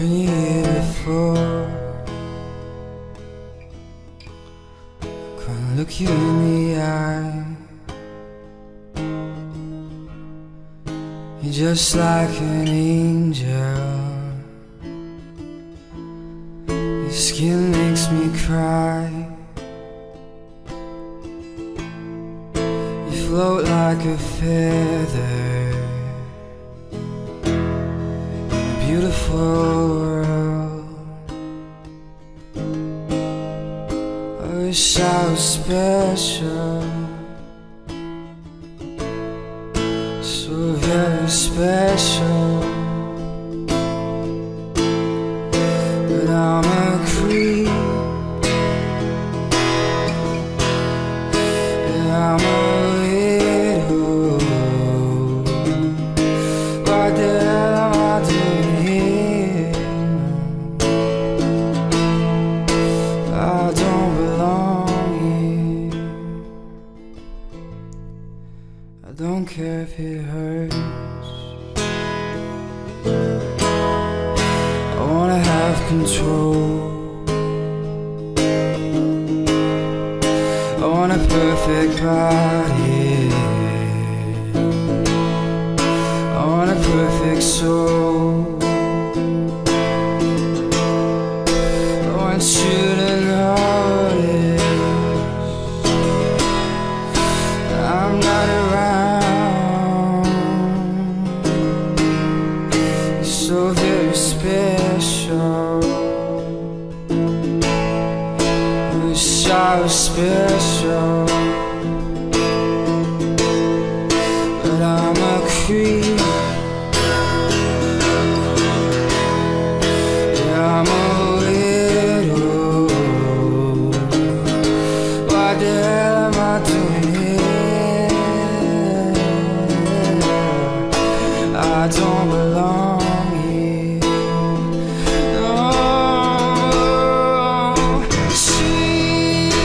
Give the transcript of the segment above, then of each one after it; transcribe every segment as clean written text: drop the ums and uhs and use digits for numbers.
been here before. Couldn't look you in the eye. You're just like an angel. Your skin makes me cry. You float like a feather in a beautiful world. I wish I was special, so very special. But I'm a creep, and I'm a widow. What the hell am I doing here? I don't belong here. I don't care if it hurts. I wanna have control. I want a perfect body. I want a perfect soul. I want you to notice I'm not around. You're so very special. I wish I was special, but I'm a creep. Yeah, I'm a widow. What the hell am I doing here? I don't belong here. No, she's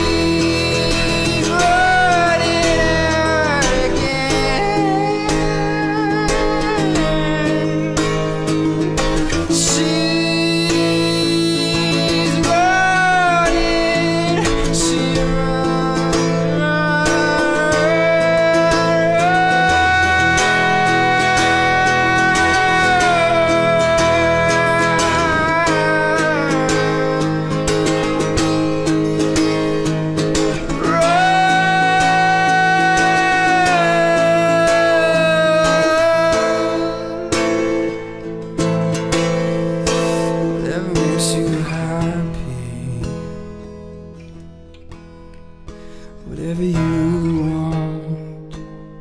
running out again. She's running, she's whatever makes you happy, whatever you want.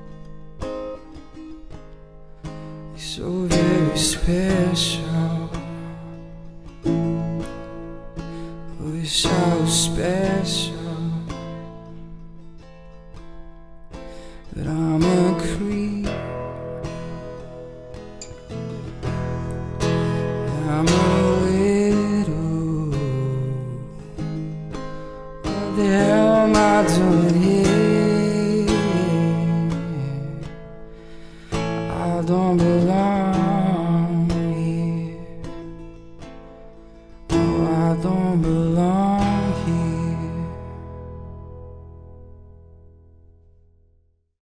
You're so very special. I wish I was special, but I'm a creep. I'm a widow. What the hell am I doing here? I don't belong here. Oh, I don't belong.